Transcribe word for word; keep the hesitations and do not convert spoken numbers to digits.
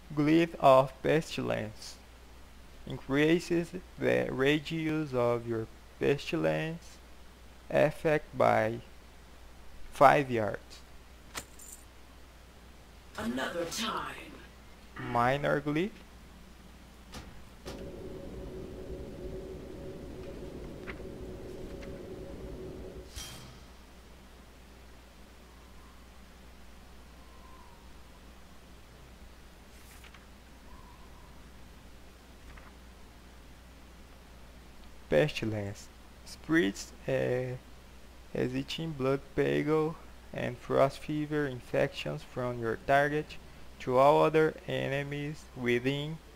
Glyph of Pestilence increases the radius of your pestilence effect by five yards. Another time. Minor Glyph. Pestilence spreads a hesitant blood plague and frost fever infections from your target to all other enemies within